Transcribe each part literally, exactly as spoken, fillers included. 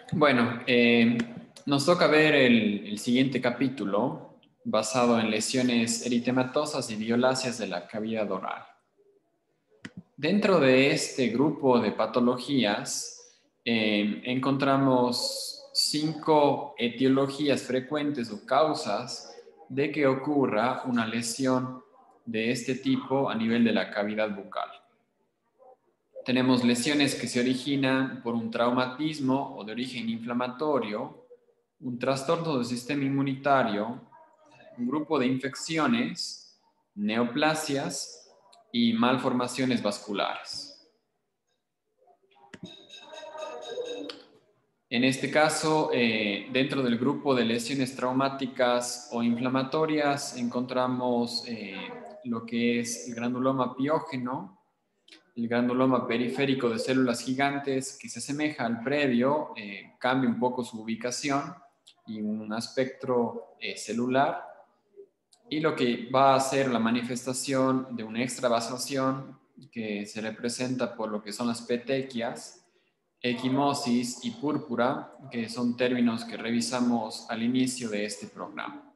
Bueno, eh, nos toca ver el, el siguiente capítulo basado en lesiones eritematosas y violáceas de la cavidad oral. Dentro de este grupo de patologías eh, encontramos cinco etiologías frecuentes o causas de que ocurra una lesión de este tipo a nivel de la cavidad bucal. Tenemos lesiones que se originan por un traumatismo o de origen inflamatorio, un trastorno del sistema inmunitario, un grupo de infecciones, neoplasias y malformaciones vasculares. En este caso, eh, dentro del grupo de lesiones traumáticas o inflamatorias, encontramos eh, lo que es el granuloma piógeno, el granuloma periférico de células gigantes que se asemeja al previo, eh, cambia un poco su ubicación y un espectro eh, celular, y lo que va a ser la manifestación de una extravasación que se representa por lo que son las petequias, equimosis y púrpura, que son términos que revisamos al inicio de este programa.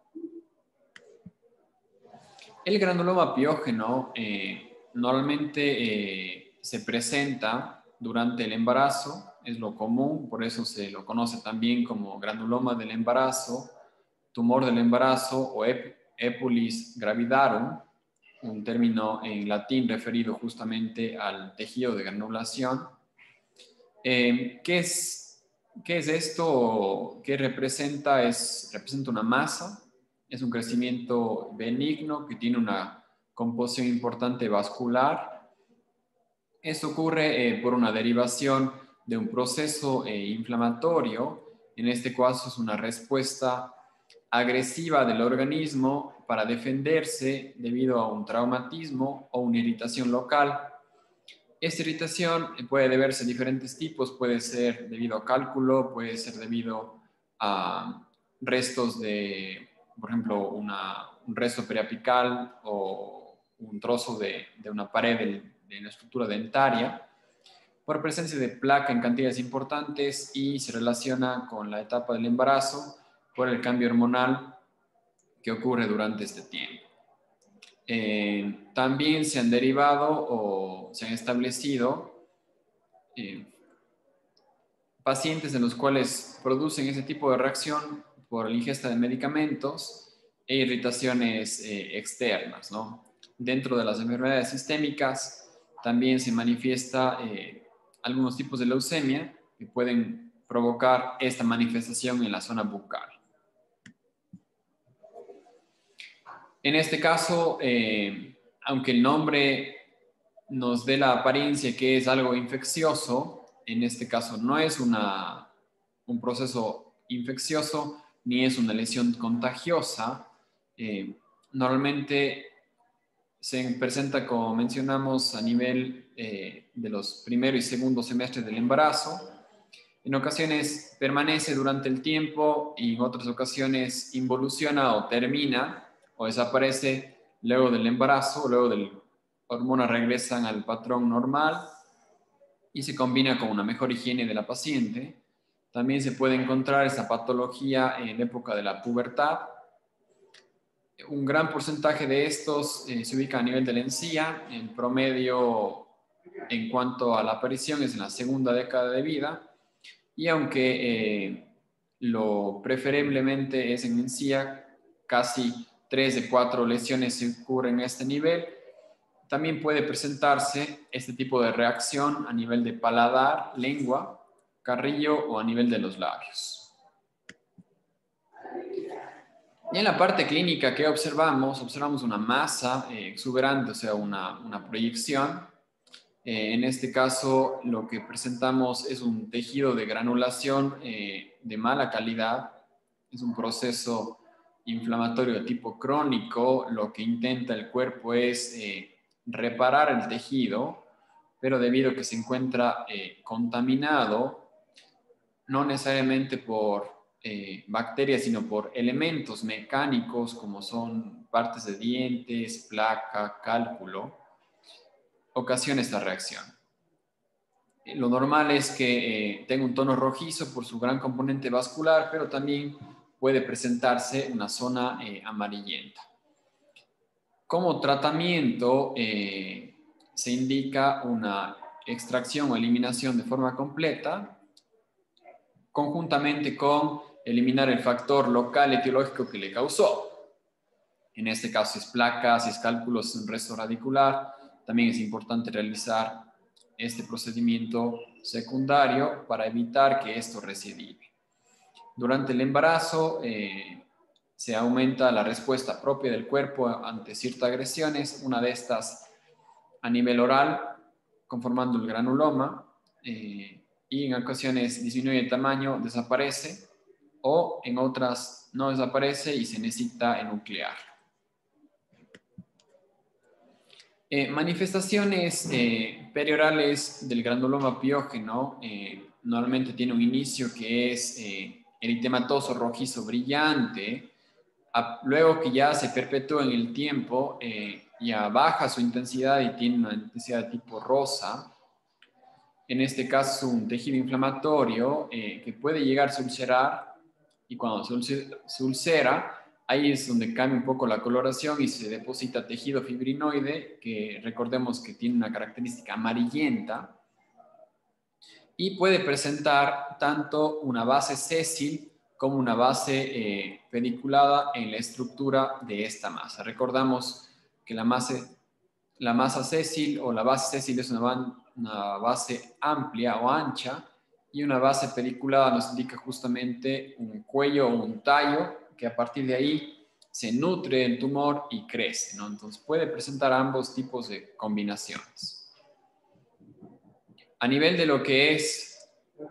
El granuloma piógeno eh, normalmente eh, se presenta durante el embarazo, es lo común, por eso se lo conoce también como granuloma del embarazo, tumor del embarazo o epulis gravidarum, un término en latín referido justamente al tejido de granulación. Eh, ¿qué es, ¿Qué es esto? ¿Qué representa? Es, representa una masa, es un crecimiento benigno que tiene una composición importante vascular. Esto ocurre eh, por una derivación de un proceso eh, inflamatorio. En este caso es una respuesta agresiva del organismo para defenderse debido a un traumatismo o una irritación local. Esta irritación puede deberse a diferentes tipos, puede ser debido a cálculo, puede ser debido a restos de, por ejemplo, una, un resto periapical o un trozo de, de una pared de, de la estructura dentaria, por presencia de placa en cantidades importantes, y se relaciona con la etapa del embarazo por el cambio hormonal que ocurre durante este tiempo. Eh, también se han derivado o se han establecido Eh, pacientes en los cuales producen ese tipo de reacción por la ingesta de medicamentos e irritaciones eh, externas, ¿no? Dentro de las enfermedades sistémicas también se manifiesta eh, algunos tipos de leucemia que pueden provocar esta manifestación en la zona bucal. En este caso, eh, aunque el nombre nos dé la apariencia que es algo infeccioso, en este caso no es una, un proceso infeccioso ni es una lesión contagiosa. Eh, normalmente se presenta, como mencionamos, a nivel eh, de los primero y segundo semestres del embarazo. En ocasiones permanece durante el tiempo y en otras ocasiones involuciona o termina o desaparece luego del embarazo, luego del hormonas regresan al patrón normal y se combina con una mejor higiene de la paciente. También se puede encontrar esta patología en época de la pubertad. Un gran porcentaje de estos eh, se ubica a nivel de la encía. El promedio en cuanto a la aparición es en la segunda década de vida, y aunque eh, lo preferiblemente es en encía, casi tres de cuatro lesiones se ocurren a este nivel. También puede presentarse este tipo de reacción a nivel de paladar, lengua, carrillo o a nivel de los labios. Y en la parte clínica que observamos, observamos una masa eh, exuberante, o sea, una, una proyección. Eh, en este caso, lo que presentamos es un tejido de granulación eh, de mala calidad. Es un proceso inflamatorio de tipo crónico. Lo que intenta el cuerpo es eh, reparar el tejido, pero debido a que se encuentra eh, contaminado, no necesariamente por eh, bacterias, sino por elementos mecánicos como son partes de dientes, placa, cálculo, ocasiona esta reacción. lo normal es que eh, tenga un tono rojizo por su gran componente vascular, pero también puede presentarse una zona eh, amarillenta. Como tratamiento eh, se indica una extracción o eliminación de forma completa, conjuntamente con eliminar el factor local etiológico que le causó. En este caso, si es placa, si es cálculos en resto radicular, también es importante realizar este procedimiento secundario para evitar que esto recidive. Durante el embarazo eh, se aumenta la respuesta propia del cuerpo ante ciertas agresiones, una de estas a nivel oral, conformando el granuloma, eh, y en ocasiones disminuye el tamaño, desaparece, o en otras no desaparece y se necesita enuclear. Eh, manifestaciones eh, periorales del granuloma piógeno eh, normalmente tiene un inicio que es eh, eritematoso rojizo brillante, a, luego que ya se perpetúa en el tiempo, eh, ya baja su intensidad y tiene una intensidad de tipo rosa. En este caso, un tejido inflamatorio eh, que puede llegar a ulcerar, y cuando se ulcera, ahí es donde cambia un poco la coloración y se deposita tejido fibrinoide, que recordemos que tiene una característica amarillenta, y puede presentar tanto una base sésil como una base eh, pediculada en la estructura de esta masa. Recordamos que la masa, la masa sésil o la base sésil es una, una base amplia o ancha, y una base pediculada nos indica justamente un cuello o un tallo que a partir de ahí se nutre el tumor y crece, ¿no? Entonces puede presentar ambos tipos de combinaciones. A nivel de lo que es,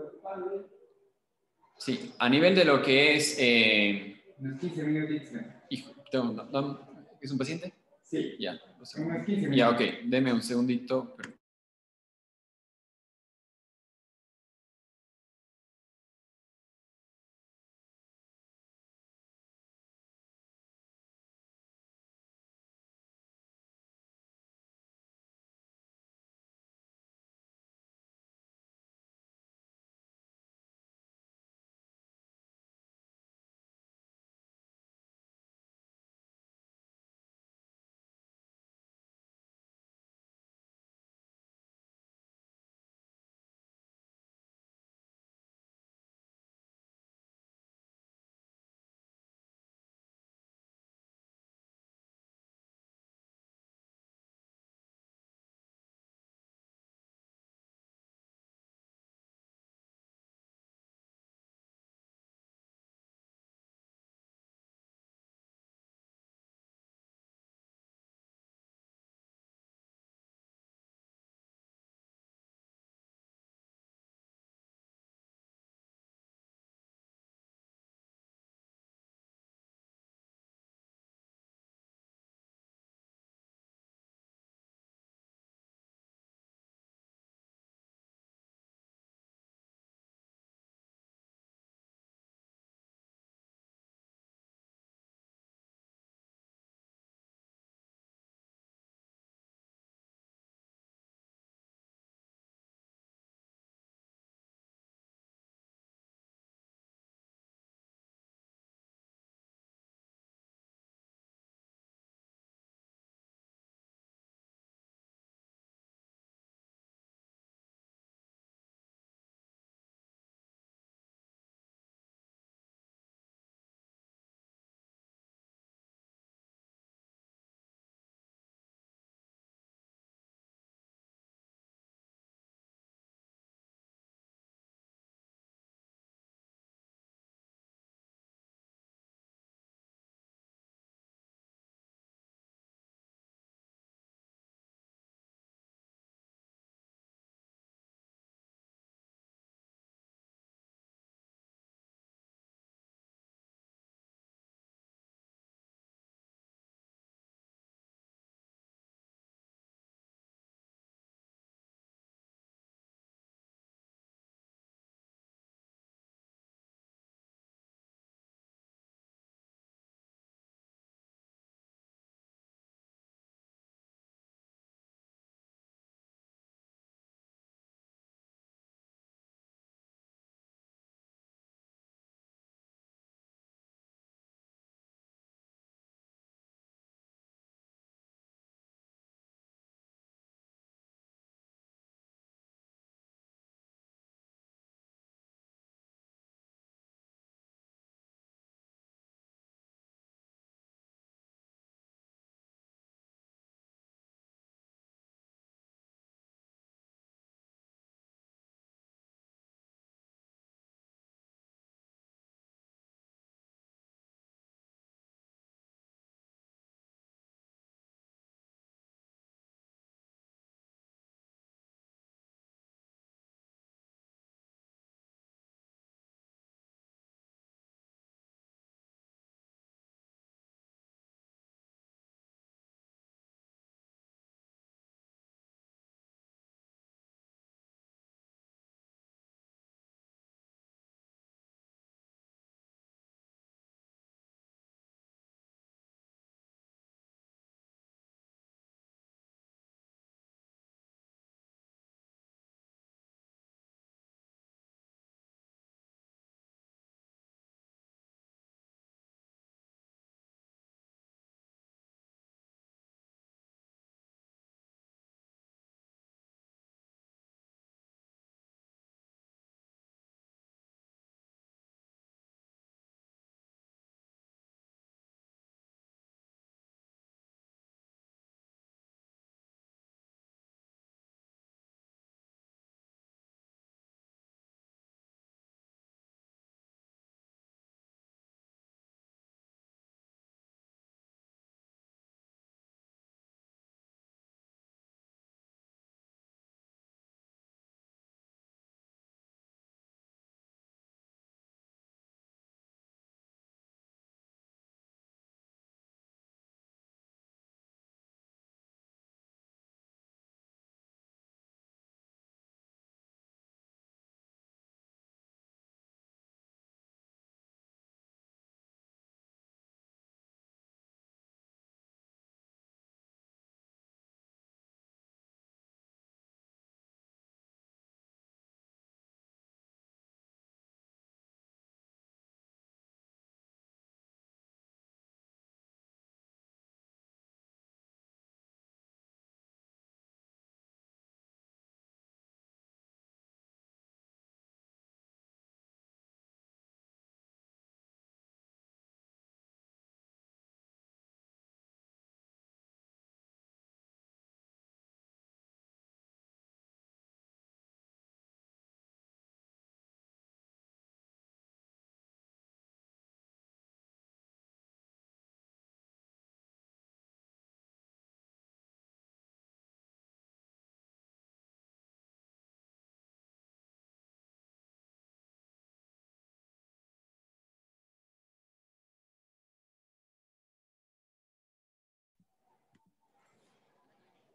sí, a nivel de lo que es, eh, unos quince minutitos. hijo, tengo, no, no, ¿es un paciente? Sí. Ya, Unos quince minutos. ya, ok, deme un segundito. Pero...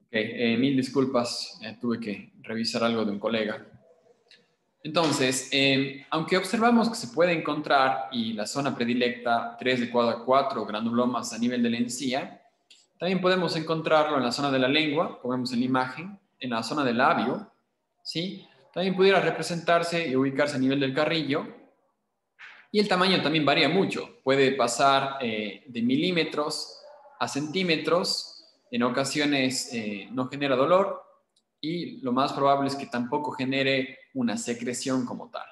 Ok, eh, mil disculpas, eh, tuve que revisar algo de un colega. Entonces, eh, aunque observamos que se puede encontrar y la zona predilecta tres de cuadro a cuatro granulomas a nivel de la encía, también podemos encontrarlo en la zona de la lengua, como vemos en la imagen, en la zona del labio, ¿sí? También pudiera representarse y ubicarse a nivel del carrillo. Y el tamaño también varía mucho. Puede pasar eh, de milímetros a centímetros. En ocasiones eh, no genera dolor y lo más probable es que tampoco genere una secreción como tal.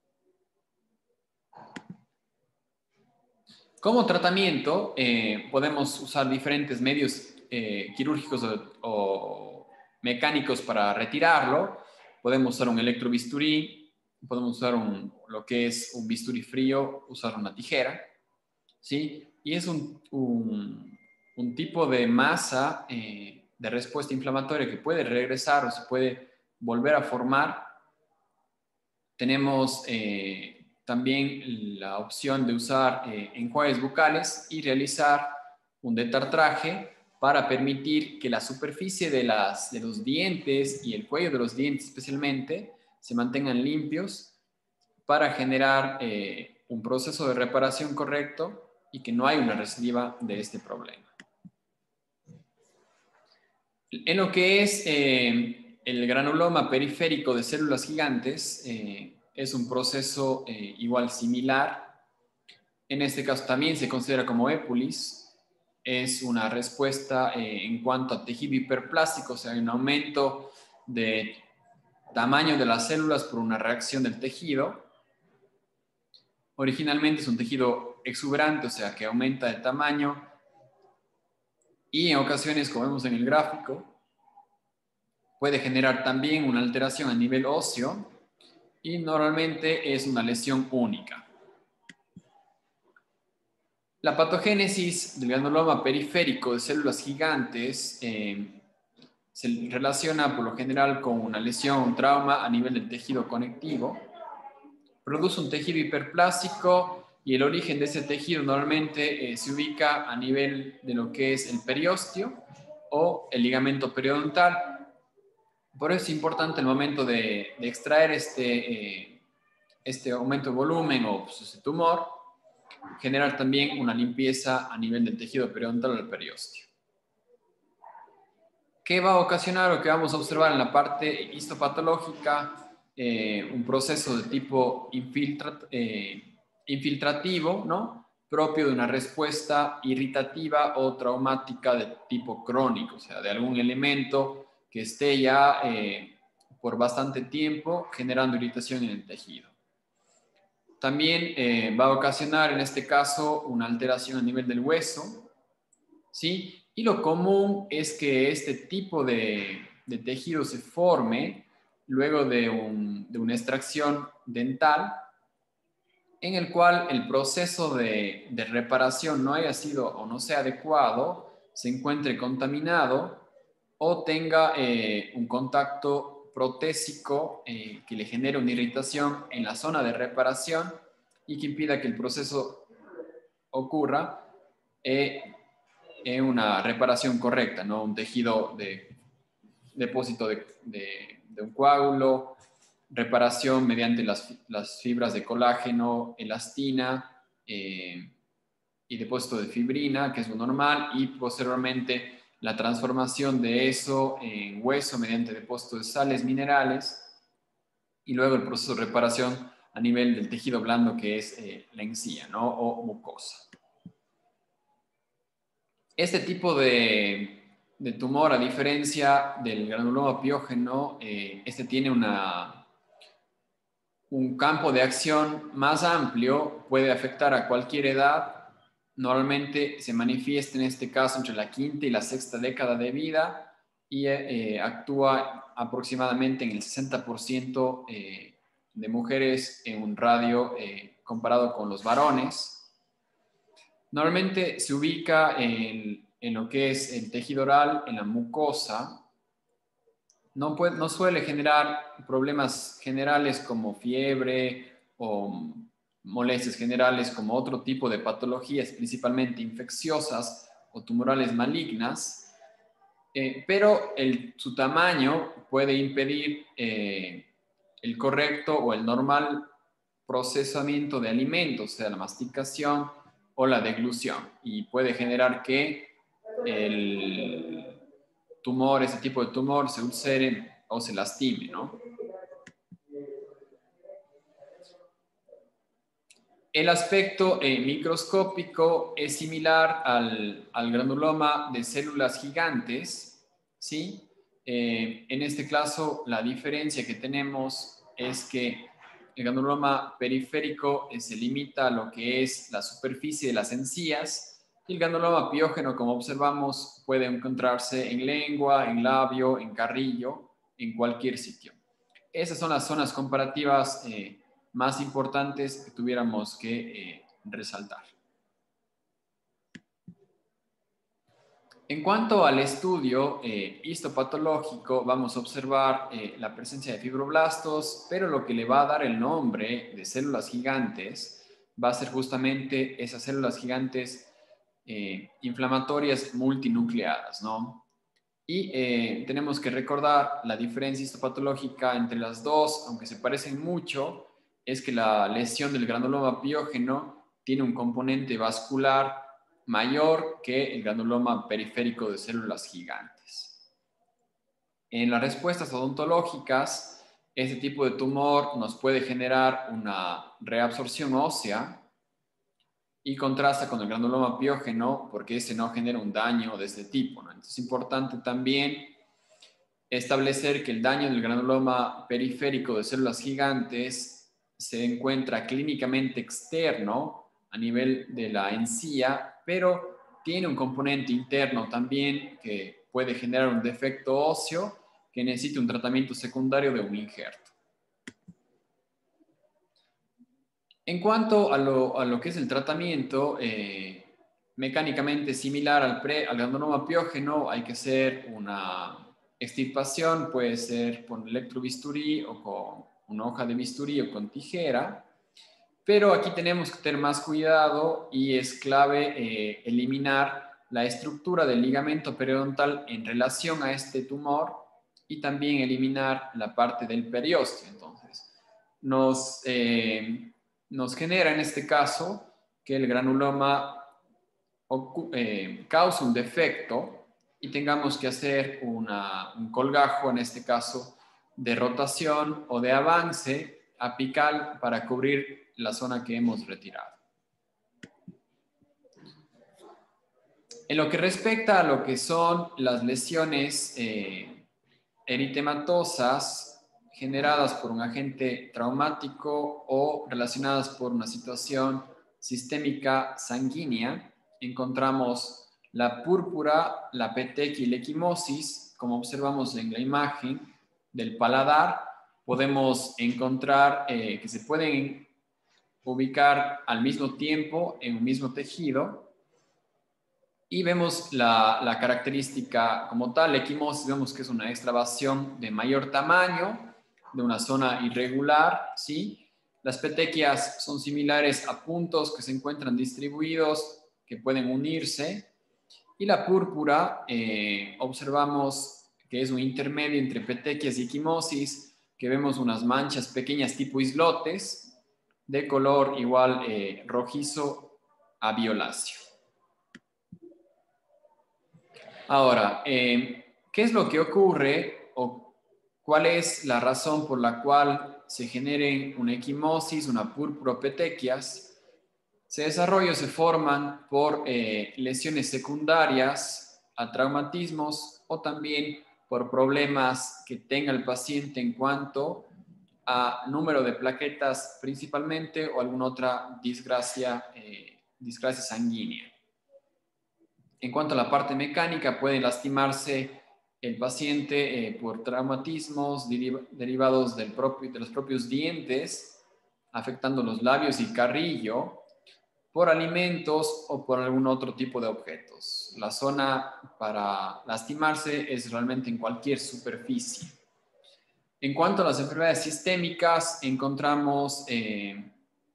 Como tratamiento, eh, podemos usar diferentes medios eh, quirúrgicos o, o mecánicos para retirarlo. Podemos usar un electrobisturí, podemos usar un, lo que es un bisturí frío, usar una tijera, ¿sí? Y es un, un, un tipo de masa eh, de respuesta inflamatoria que puede regresar o se puede volver a formar. Tenemos eh, también la opción de usar eh, enjuagues bucales y realizar un detartraje para permitir que la superficie de, las, de los dientes y el cuello de los dientes especialmente se mantengan limpios para generar eh, un proceso de reparación correcto y que no hay una recidiva de este problema. En lo que es eh, el granuloma periférico de células gigantes, eh, es un proceso eh, igual similar. En este caso también se considera como épulis. Es una respuesta eh, en cuanto a tejido hiperplástico, o sea, hay un aumento de tamaño de las células por una reacción del tejido. Originalmente es un tejido exuberante, o sea, que aumenta de tamaño y en ocasiones, como vemos en el gráfico, puede generar también una alteración a nivel óseo y normalmente es una lesión única. La patogénesis del granuloma periférico de células gigantes eh, se relaciona por lo general con una lesión, un trauma a nivel del tejido conectivo. Produce un tejido hiperplástico y el origen de ese tejido normalmente eh, se ubica a nivel de lo que es el periósteo o el ligamento periodontal. Por eso es importante el momento de, de extraer este, eh, este aumento de volumen o pues, ese tumor, generar también una limpieza a nivel del tejido periodontal o del periósteo. ¿Qué va a ocasionar o qué vamos a observar en la parte histopatológica? Eh, un proceso de tipo infiltrat, eh, infiltrativo, ¿no? Propio de una respuesta irritativa o traumática de tipo crónico, o sea, de algún elemento que esté ya eh, por bastante tiempo generando irritación en el tejido. También eh, va a ocasionar en este caso una alteración a nivel del hueso, ¿sí? Y lo común es que este tipo de, de tejido se forme luego de, un, de una extracción dental en el cual el proceso de, de reparación no haya sido o no sea adecuado, se encuentre contaminado o tenga eh, un contacto protésico eh, que le genere una irritación en la zona de reparación y que impida que el proceso ocurra eh, en una reparación correcta, ¿no? Un tejido de depósito de, de, de un coágulo, reparación mediante las, las fibras de colágeno, elastina eh, y depósito de fibrina, que es lo normal, y posteriormente la transformación de eso en hueso mediante depósito de sales minerales y luego el proceso de reparación a nivel del tejido blando que es eh, la encía, ¿no? O mucosa. Este tipo de, de tumor, a diferencia del granuloma piógeno, eh, este tiene una, un campo de acción más amplio, puede afectar a cualquier edad. Normalmente se manifiesta en este caso entre la quinta y la sexta década de vida y eh, actúa aproximadamente en el sesenta por ciento eh, de mujeres en un radio eh, comparado con los varones. Normalmente se ubica en, en lo que es el tejido oral, en la mucosa. No, puede, no suele generar problemas generales como fiebre o molestias generales como otro tipo de patologías, principalmente infecciosas o tumorales malignas. Eh, pero el, su tamaño puede impedir eh, el correcto o el normal procesamiento de alimentos, o sea, la masticación o la deglución, y puede generar que el tumor, ese tipo de tumor, se ulcere o se lastime, ¿no? El aspecto eh, microscópico es similar al, al granuloma de células gigantes, ¿sí? Eh, en este caso, la diferencia que tenemos es que el granuloma periférico eh, se limita a lo que es la superficie de las encías y el granuloma piógeno, como observamos, puede encontrarse en lengua, en labio, en carrillo, en cualquier sitio. Esas son las zonas comparativas eh, más importantes que tuviéramos que eh, resaltar. En cuanto al estudio eh, histopatológico, vamos a observar eh, la presencia de fibroblastos, pero lo que le va a dar el nombre de células gigantes va a ser justamente esas células gigantes eh, inflamatorias multinucleadas, ¿no? Y eh, tenemos que recordar la diferencia histopatológica entre las dos, aunque se parecen mucho, es que la lesión del granuloma piógeno tiene un componente vascular mayor que el granuloma periférico de células gigantes. En las respuestas odontológicas, este tipo de tumor nos puede generar una reabsorción ósea y contrasta con el granuloma piógeno porque ese no genera un daño de este tipo, ¿no? Entonces es importante también establecer que el daño del granuloma periférico de células gigantes se encuentra clínicamente externo a nivel de la encía, pero tiene un componente interno también que puede generar un defecto óseo que necesita un tratamiento secundario de un injerto. En cuanto a lo, a lo que es el tratamiento, eh, mecánicamente similar al, pre, al granuloma piógeno, hay que hacer una extirpación, puede ser con electrobisturí o con una hoja de bisturí o con tijera, pero aquí tenemos que tener más cuidado y es clave eh, eliminar la estructura del ligamento periodontal en relación a este tumor y también eliminar la parte del periósteo. Entonces, nos... Eh, nos genera en este caso que el granuloma eh, causa un defecto y tengamos que hacer una, un colgajo, en este caso de rotación o de avance apical para cubrir la zona que hemos retirado. En lo que respecta a lo que son las lesiones eh, eritematosas generadas por un agente traumático o relacionadas por una situación sistémica sanguínea, encontramos la púrpura, la petequia y la equimosis, como observamos en la imagen del paladar. Podemos encontrar eh, que se pueden ubicar al mismo tiempo en un mismo tejido. Y vemos la, la característica como tal, la equimosis, vemos que es una extravasación de mayor tamaño, de una zona irregular, ¿sí? Las petequias son similares a puntos que se encuentran distribuidos, que pueden unirse. Y la púrpura, eh, observamos que es un intermedio entre petequias y equimosis, que vemos unas manchas pequeñas tipo islotes, de color igual eh, rojizo a violáceo. Ahora, eh, ¿qué es lo que ocurre o cuál es la razón por la cual se generen una equimosis, una púrpura, petequias? Se desarrollan o se forman por eh, lesiones secundarias a traumatismos o también por problemas que tenga el paciente en cuanto a número de plaquetas principalmente o alguna otra disgracia, eh, disgracia sanguínea. En cuanto a la parte mecánica, puede lastimarse el paciente eh, por traumatismos derivados del propio, de los propios dientes, afectando los labios y carrillo, por alimentos o por algún otro tipo de objetos. La zona para lastimarse es realmente en cualquier superficie. En cuanto a las enfermedades sistémicas, encontramos eh,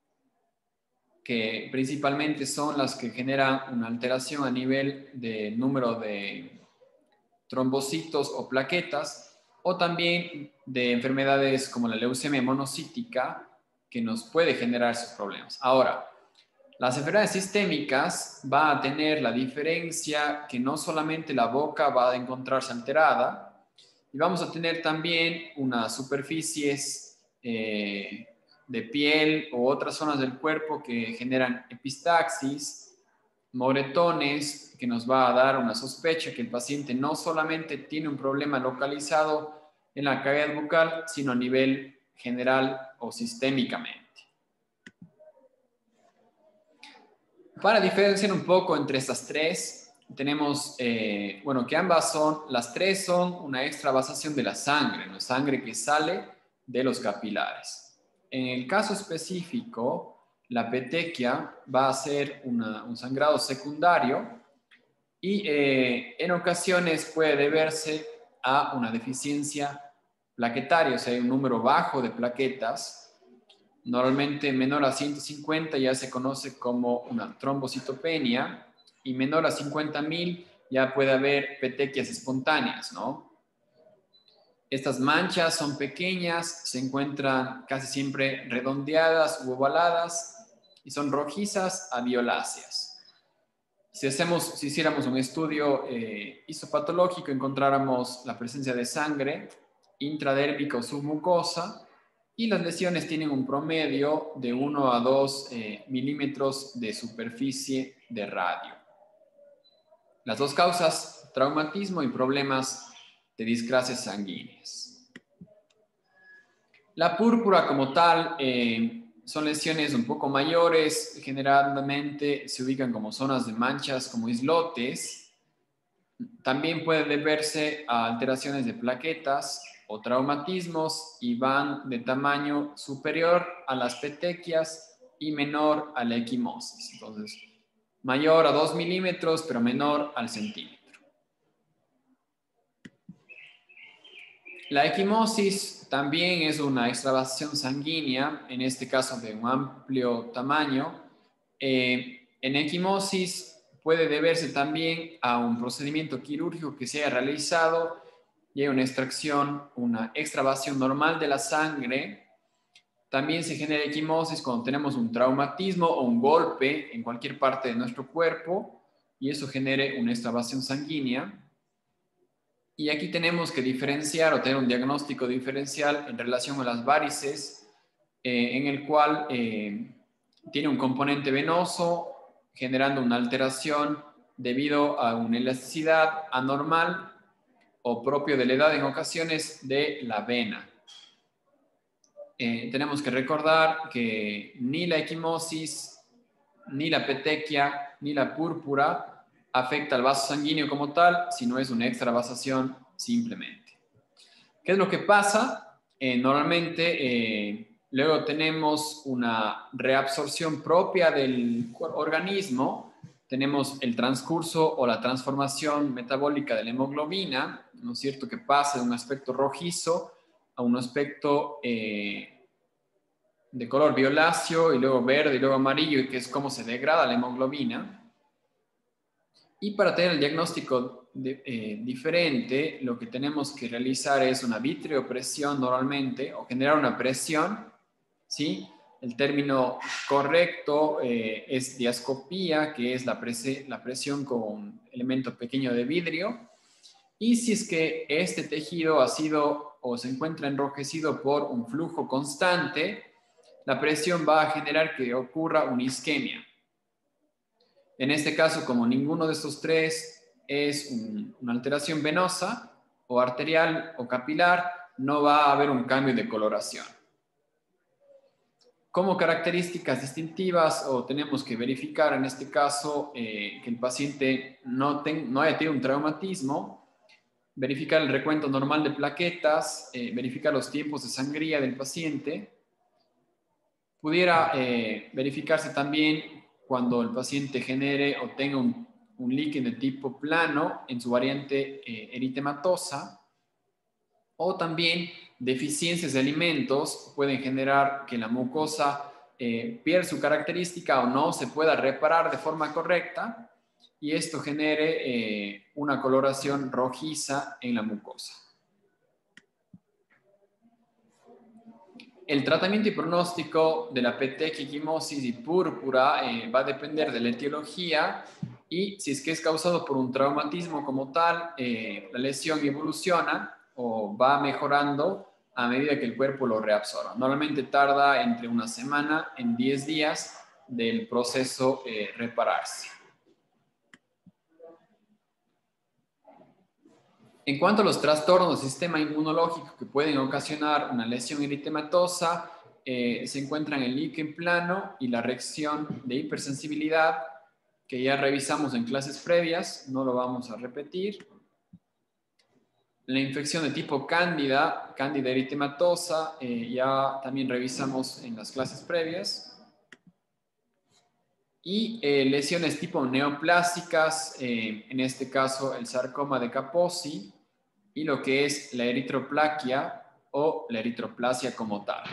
que principalmente son las que generan una alteración a nivel de número de, trombocitos o plaquetas, o también de enfermedades como la leucemia monocítica, que nos puede generar esos problemas. Ahora, las enfermedades sistémicas va a tener la diferencia que no solamente la boca va a encontrarse alterada, y vamos a tener también unas superficies eh, de piel u otras zonas del cuerpo que generan epistaxis, moretones, que nos va a dar una sospecha que el paciente no solamente tiene un problema localizado en la cavidad bucal, sino a nivel general o sistémicamente. Para diferenciar un poco entre estas tres, tenemos, eh, bueno, que ambas son, las tres son una extravasación de la sangre, la sangre que sale de los capilares. En el caso específico, la petequia va a ser una, un sangrado secundario y eh, en ocasiones puede deberse a una deficiencia plaquetaria, o sea, hay un número bajo de plaquetas. Normalmente menor a ciento cincuenta ya se conoce como una trombocitopenia y menor a cincuenta mil ya puede haber petequias espontáneas, ¿no? Estas manchas son pequeñas, se encuentran casi siempre redondeadas u ovaladas y son rojizas a violáceas. Si, hacemos, si hiciéramos un estudio eh, histopatológico, encontráramos la presencia de sangre intradérmica o submucosa, y las lesiones tienen un promedio de uno a dos eh, milímetros de superficie de radio. Las dos causas, traumatismo y problemas de discrasias sanguíneas. La púrpura como tal eh, son lesiones un poco mayores, generalmente se ubican como zonas de manchas, como islotes. También puede deberse a alteraciones de plaquetas o traumatismos y van de tamaño superior a las petequias y menor a la equimosis. Entonces, mayor a dos milímetros, pero menor al centímetro. La equimosis también es una extravasación sanguínea, en este caso de un amplio tamaño. Eh, en equimosis puede deberse también a un procedimiento quirúrgico que se haya realizado y hay una extracción, una extravasación normal de la sangre. También se genera equimosis cuando tenemos un traumatismo o un golpe en cualquier parte de nuestro cuerpo y eso genere una extravasación sanguínea. Y aquí tenemos que diferenciar o tener un diagnóstico diferencial en relación a las varices, eh, en el cual eh, tiene un componente venoso generando una alteración debido a una elasticidad anormal o propio de la edad en ocasiones de la vena. Eh, tenemos que recordar que ni la equimosis, ni la petequia, ni la púrpura afecta al vaso sanguíneo como tal, sino es una extravasación simplemente. ¿Qué es lo que pasa? Eh, normalmente eh, luego tenemos una reabsorción propia del organismo, tenemos el transcurso o la transformación metabólica de la hemoglobina, ¿no es cierto?, que pasa de un aspecto rojizo a un aspecto eh, de color violáceo y luego verde y luego amarillo, y que es cómo se degrada la hemoglobina. Y para tener el diagnóstico de, eh, diferente, lo que tenemos que realizar es una vitreopresión normalmente, o generar una presión, ¿sí? El término correcto eh, es diascopía, que es la, prese, la presión con un elemento pequeño de vidrio. Y si es que este tejido ha sido o se encuentra enrojecido por un flujo constante, la presión va a generar que ocurra una isquemia. En este caso, como ninguno de estos tres es un, una alteración venosa o arterial o capilar, no va a haber un cambio de coloración. Como características distintivas, o tenemos que verificar en este caso eh, que el paciente no, ten, no haya tenido un traumatismo, verificar el recuento normal de plaquetas, eh, verificar los tiempos de sangría del paciente. Pudiera eh, verificarse también cuando el paciente genere o tenga un, un líquido de tipo plano en su variante eh, eritematosa, o también deficiencias de alimentos pueden generar que la mucosa eh, pierda su característica o no se pueda reparar de forma correcta, y esto genere eh, una coloración rojiza en la mucosa. El tratamiento y pronóstico de la petequiquimosis y púrpura eh, va a depender de la etiología y si es que es causado por un traumatismo como tal, eh, la lesión evoluciona o va mejorando a medida que el cuerpo lo reabsorba. Normalmente tarda entre una semana en diez días del proceso eh, repararse. En cuanto a los trastornos del sistema inmunológico que pueden ocasionar una lesión eritematosa, eh, se encuentran el líquen plano y la reacción de hipersensibilidad, que ya revisamos en clases previas, no lo vamos a repetir. La infección de tipo cándida, cándida eritematosa, eh, ya también revisamos en las clases previas. Y eh, lesiones tipo neoplásicas, eh, en este caso el sarcoma de Kaposi, y lo que es la eritroplaquia o la eritroplasia como tal.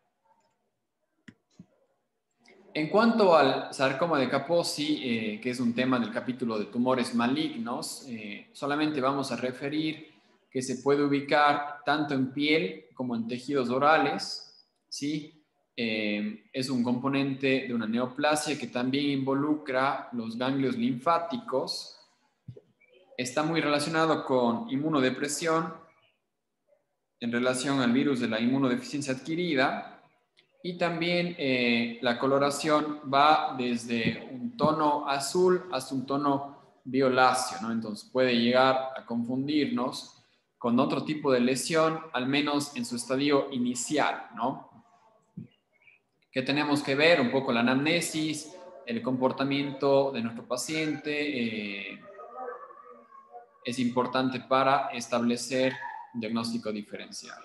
En cuanto al sarcoma de Kaposi, eh, que es un tema del capítulo de tumores malignos, eh, solamente vamos a referir que se puede ubicar tanto en piel como en tejidos orales, ¿sí? Eh, es un componente de una neoplasia que también involucra los ganglios linfáticos. Está muy relacionado con inmunodepresión en relación al virus de la inmunodeficiencia adquirida, y también eh, la coloración va desde un tono azul hasta un tono violáceo, ¿no? Entonces puede llegar a confundirnos con otro tipo de lesión, al menos en su estadio inicial, ¿no? Que tenemos que ver un poco la anamnesis, el comportamiento de nuestro paciente, eh, es importante para establecer un diagnóstico diferencial.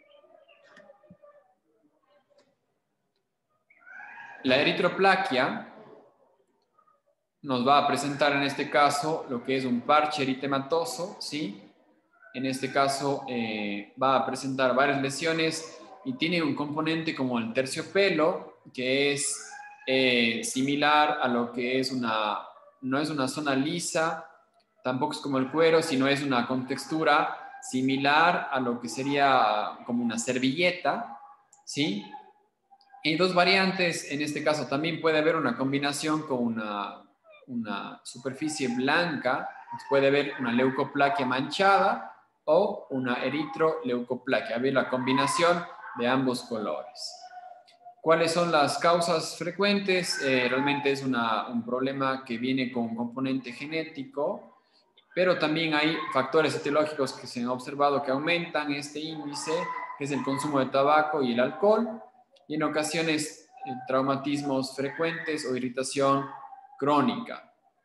La eritroplaquia nos va a presentar en este caso lo que es un parche eritematoso, ¿sí? En este caso eh, va a presentar varias lesiones y tiene un componente como el terciopelo, que es eh, similar a lo que es una, no es una zona lisa, tampoco es como el cuero, sino es una contextura similar a lo que sería como una servilleta, ¿sí? Y dos variantes, en este caso también puede haber una combinación con una, una superficie blanca, puede haber una leucoplaquia manchada o una eritroleucoplaquia, haber la combinación de ambos colores. ¿Cuáles son las causas frecuentes? Eh, realmente es una, un problema que viene con un componente genético, pero también hay factores etiológicos que se han observado que aumentan este índice, que es el consumo de tabaco y el alcohol, y en ocasiones eh, traumatismos frecuentes o irritación crónica.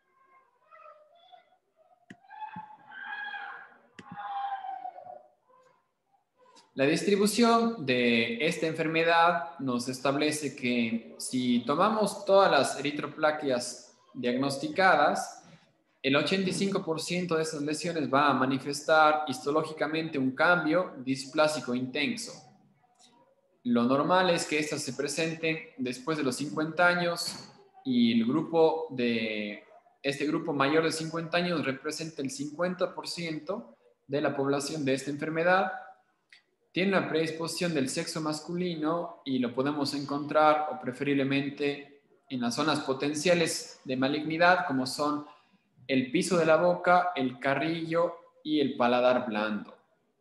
La distribución de esta enfermedad nos establece que si tomamos todas las eritroplaquias diagnosticadas, el ochenta y cinco por ciento de esas lesiones va a manifestar histológicamente un cambio displásico intenso. Lo normal es que estas se presenten después de los cincuenta años y el grupo de, este grupo mayor de cincuenta años representa el cincuenta por ciento de la población de esta enfermedad. Tiene una predisposición del sexo masculino y lo podemos encontrar o preferiblemente en las zonas potenciales de malignidad como son el piso de la boca, el carrillo y el paladar blando.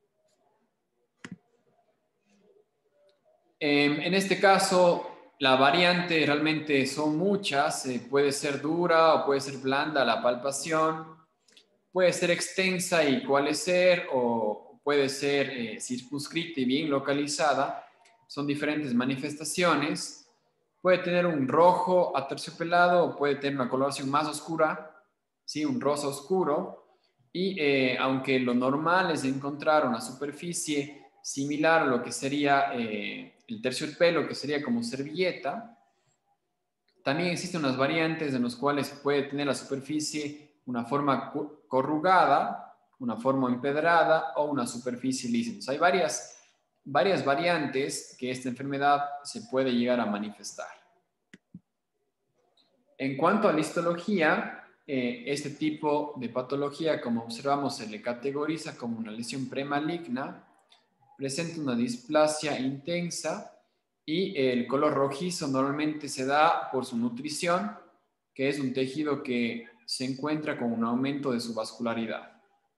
En este caso, la variante realmente son muchas, eh, puede ser dura o puede ser blanda la palpación, puede ser extensa y coalescer o puede ser eh, circunscrita y bien localizada, son diferentes manifestaciones, puede tener un rojo aterciopelado o puede tener una coloración más oscura, ¿sí? Un rosa oscuro, y eh, aunque lo normal es encontrar una superficie similar a lo que sería eh, el terciopelo, que sería como servilleta, también existen unas variantes en las cuales puede tener la superficie una forma corrugada, una forma empedrada o una superficie lisa. Entonces, hay varias, varias variantes que esta enfermedad se puede llegar a manifestar. En cuanto a la histología, eh, este tipo de patología, como observamos, se le categoriza como una lesión premaligna, presenta una displasia intensa y el color rojizo normalmente se da por su nutrición, que es un tejido que se encuentra con un aumento de su vascularidad.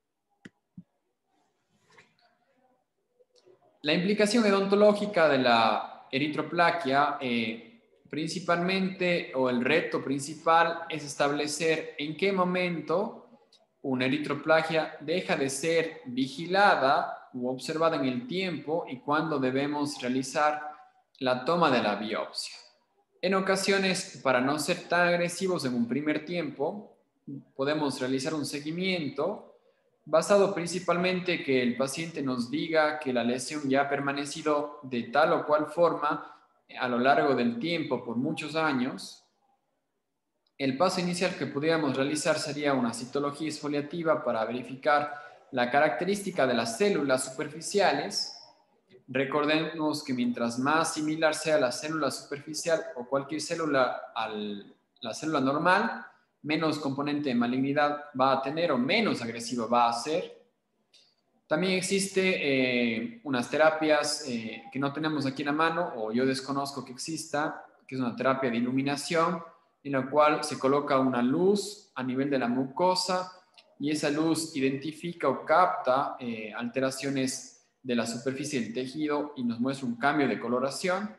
La implicación odontológica de la eritroplaquia, eh, principalmente, o el reto principal, es establecer en qué momento una eritroplaquia deja de ser vigilada u observada en el tiempo y cuándo debemos realizar la toma de la biopsia. En ocasiones, para no ser tan agresivos en un primer tiempo, podemos realizar un seguimiento basado principalmente que el paciente nos diga que la lesión ya ha permanecido de tal o cual forma a lo largo del tiempo por muchos años. El paso inicial que pudiéramos realizar sería una citología exfoliativa para verificar la característica de las células superficiales. Recordemos que mientras más similar sea la célula superficial o cualquier célula a la célula normal, menos componente de malignidad va a tener o menos agresiva va a ser. También existe eh, unas terapias eh, que no tenemos aquí en la mano, o yo desconozco que exista, que es una terapia de iluminación, en la cual se coloca una luz a nivel de la mucosa y esa luz identifica o capta eh, alteraciones de la superficie del tejido y nos muestra un cambio de coloración.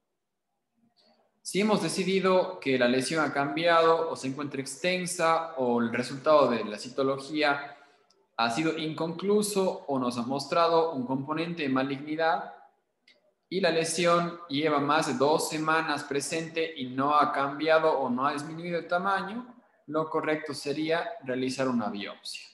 Si hemos decidido que la lesión ha cambiado o se encuentra extensa o el resultado de la citología ha sido inconcluso o nos ha mostrado un componente de malignidad y la lesión lleva más de dos semanas presente y no ha cambiado o no ha disminuido de tamaño, lo correcto sería realizar una biopsia.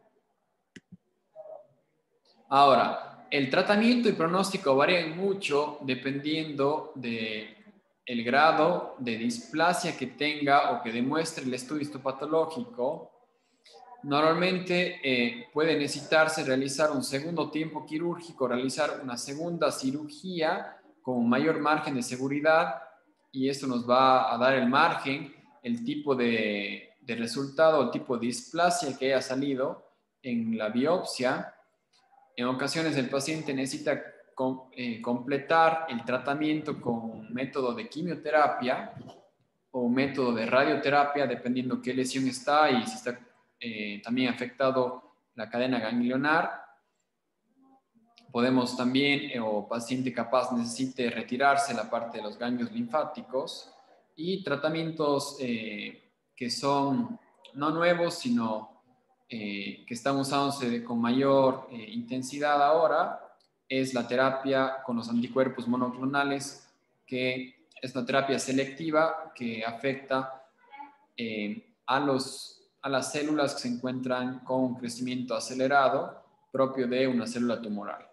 Ahora, el tratamiento y pronóstico varían mucho dependiendo de el grado de displasia que tenga o que demuestre el estudio histopatológico. Normalmente eh, puede necesitarse realizar un segundo tiempo quirúrgico, realizar una segunda cirugía con un mayor margen de seguridad y esto nos va a dar el margen, el tipo de, de resultado, el tipo de displasia que haya salido en la biopsia. En ocasiones el paciente necesita com, eh, completar el tratamiento con un método de quimioterapia o un método de radioterapia, dependiendo qué lesión está y si está eh, también afectado la cadena ganglionar. Podemos también, eh, o paciente capaz necesite retirarse la parte de los ganglios linfáticos y tratamientos eh, que son no nuevos, sino Eh, que están usándose con mayor eh, intensidad ahora, es la terapia con los anticuerpos monoclonales, que es una terapia selectiva que afecta eh, a, los, a las células que se encuentran con un crecimiento acelerado propio de una célula tumoral.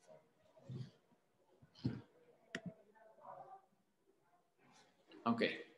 Ok.